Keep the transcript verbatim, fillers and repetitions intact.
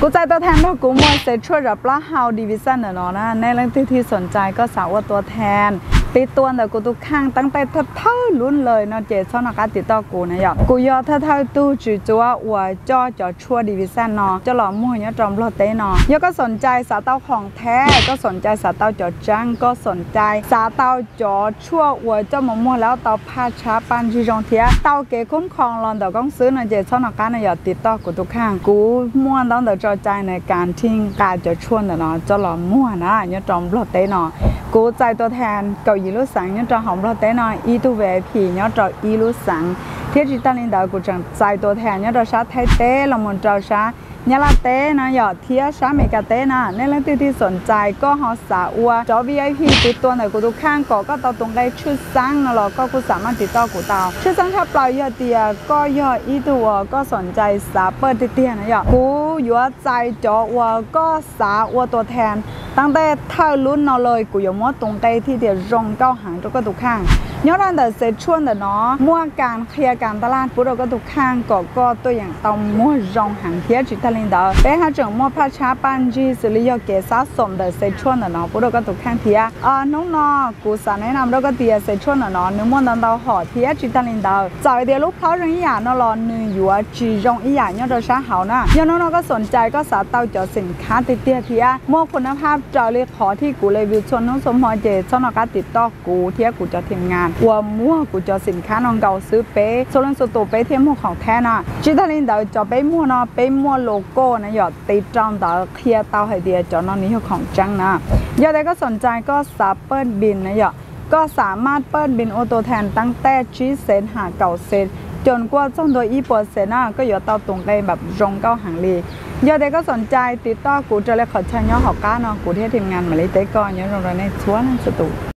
กูใจตัวแทนเรากูมวยเซตช่วยรับละฮาวดิวิชั่นเนาะนะในเรื่องที่ที่สนใจก็สาวตัวแทนติดตัวแต่กูตุกข้างตั้งแต่เท่าลุ้นเลยเนาะเจ๊ช่องนักการติดต่อกูนะยอดกูยอดเท่าเท่าตู้จืดจัวอวจ่อจ่อชั่วดิวิชั่นเนาะจะหล่อมั่วเนี่ยจอมโลเต้เนาะยอดก็สนใจสาวเต้าของแท้ก็สนใจสาวเต้าจ่อจังก็สนใจสาวเต้าจ่อชั่วอวเจ้าหมอมั่วแล้วเต้าพาช้าปันจีจงเทียเต้าเก๋คุ้มครองรอนเต้าก้องซื้อเนาะเจ๊ช่องนักการนะยอดติดต่อกูตุกข้างกูมั่วต้องเต้าจ่อใจในการทิ้งการจ่อชั่วเนาะจะหล่อมั่วนะเนี่ยจอมโลเต้เนาะกูใจตัวแทนเก่ายีรุ่สังเนี่ยจอหอมโลเต้เนาะอีตัวเวพีเนี่ยจออีรุ่สังเที่ยวจิตตาลินดาวกูจังใจตัวแทนเนี่ยจอชาไทยเต้ละมุนจอชาเนี่ยละเต้นะหยอดเที่ยวชาเมกาเต้นะในเรื่องที่ที่สนใจก็หอสาอัวจอ วี ไอ พี ติดตัวในกูทุกข้างก็ก็ต่อตรงได้ชุดซังนะหรอก็กูสามารถติดต่อกูต่อชุดซังถ้าปล่อยยอดเตียก็ยอดอีตัวก็สนใจสาเปิดเตี้ยนะหยอดกูอยู่ใจจออัวก็สาอัวตัวแทนตั้งแต่เท่ารุ่นนอเลยกูอยู่มั่วตรงใดที่เดียวรงเก้าหางตัวก็ทุกข้างย้อนแต่เสร็จช่วงแต่เนาะมั่วการเคลียร์การตลาดปุ๊บเราก็ทุกข้างก็ก็ตัวอย่างเตามั่วรงหางเทียจิตลินเดอไปหาจังมั่วพระชาปันจีสุริยเกศสะสมแต่เสร็จช่วงแต่เนาะปุ๊บเราก็ทุกข้างเทียอ่าน้องนอกูสานแนะนำเราก็เตียเสร็จช่วงแต่เนาะนึกมั่วตันเตาห่อเทียจิตลินเดอจ่ายเดียวลูกเพราะเรื่องอีหยาเนาะรอหนึ่งอยู่ว่าจีรงอีหยาเนี่ยเราช้าเหานะย้อนน้องๆก็สนใจก็สาเตาเจาะสินค้าติดเตียเทียมั่วคุณภาพจอเลยขอที่กูเลยวิวชนน้องสมพรเจช่องนักการติดต่อกูเทียกูจะทีมงานวัวมั่วกูจะสินค้าน้องเก่าซื้อเป๊ะโซลันสุดตัวเป๊ะเทียมมั่วของแท้น่ะจิตลินเดาจะเป๊ะมั่วเนาะเป๊ะมั่วโลโก้นะหยอดติดจองเดาเคลียร์เตาไฮเดียจอน้องนี้ของจังนะยอดใดก็สนใจก็สาเปิดบินนะหยอดก็สามารถเปิดบินโอโตแทนตั้งแต่ชีเซนหาเก่าเซนจนกว่าจ้องโดยอีเปอร์เซ็นต์น่ะก็อยู่เตาตรงได้แบบรงเก้าหางลียอดเด็กก็สนใจติดต่อกูจะเลยขอใช้ย่อหอกก้าเนาะกูที่ทีมงานมาเลยเต้ก่อนย้อนลงในชวนสตู